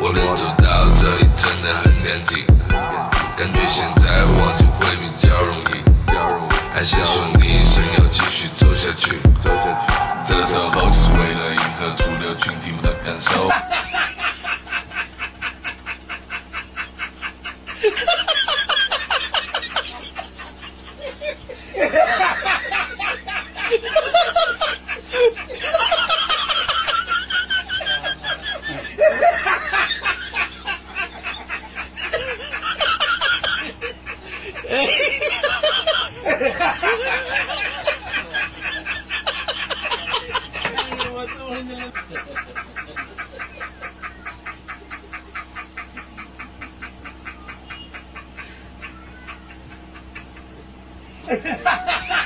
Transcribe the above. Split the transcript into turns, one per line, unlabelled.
我能走到这里真的很干净，感觉现在忘记会比较容易，还是说你想要继续走下去？这时候就是为了迎合主流群体们的感受。
Ha ha ha ha!